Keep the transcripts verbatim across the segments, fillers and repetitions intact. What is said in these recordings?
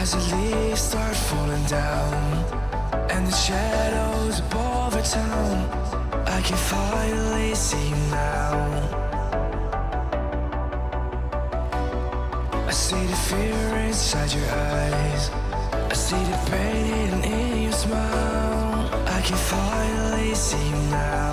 As the leaves start falling down and the shadows above the town, I can finally see you now. I see the fear inside your eyes, I see the pain hidden in your smile. I can finally see you now.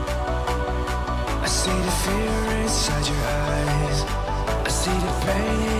I see the fear inside your eyes, I see the pain